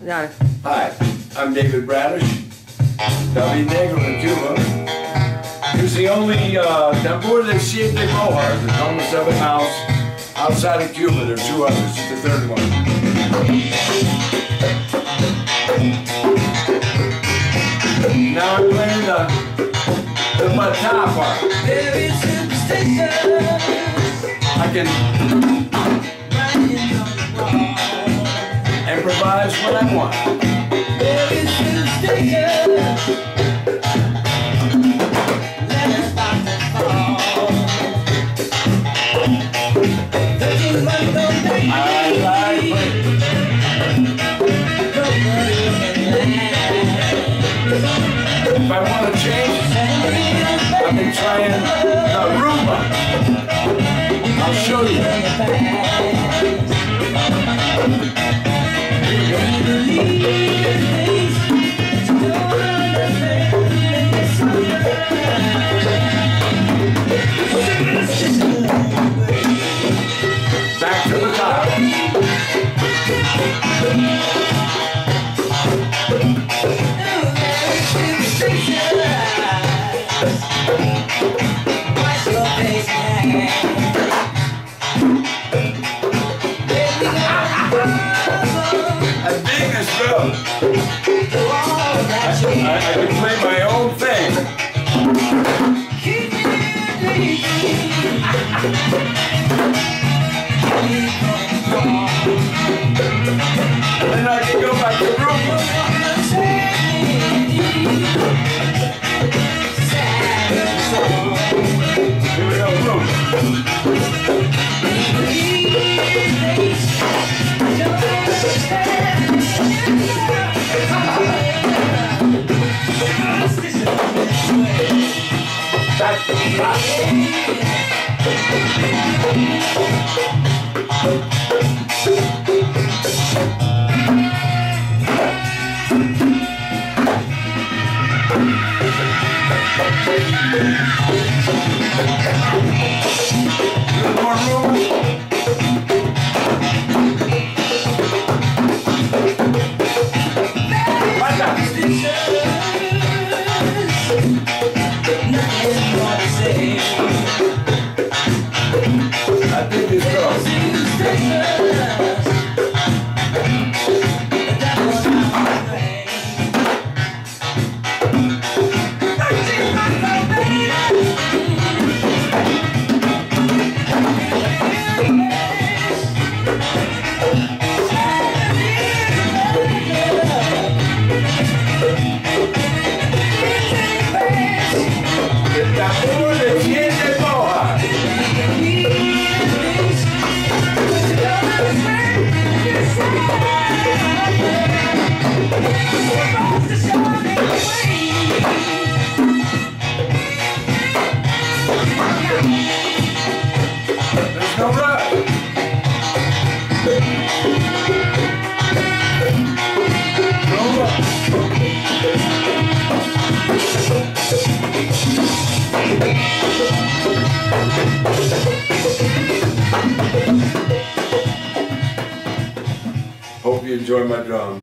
Dale. Hi, I'm David Bradish, David Negro in Cuba. It's the only tambor de 7 bojas that's on the 7 house outside of Cuba. There are 2 others, it's the 3rd one. Now I'm playing the bata part. Very superstition. I can improvise when I want. Very superstition. Let it stop and fall. 13 months old baby. If I want to change, I've been trying the rumba. I'll show you. Back to the top. I dig this drum. I can play my own thing. Then I can go back to rumba. Here we go, rumba. Back to the top. More room. I think it's wrong. El tambor de 7 bojas. There's no rush. No rush. Hope you enjoy my drum.